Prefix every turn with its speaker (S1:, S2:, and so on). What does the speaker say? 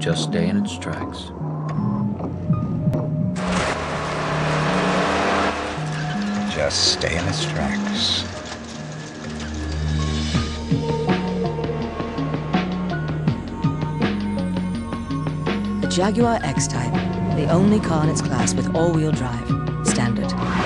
S1: just stay in its tracks.
S2: Just stay in its tracks.
S3: The Jaguar X-Type, the only car in its class with all-wheel drive, standard.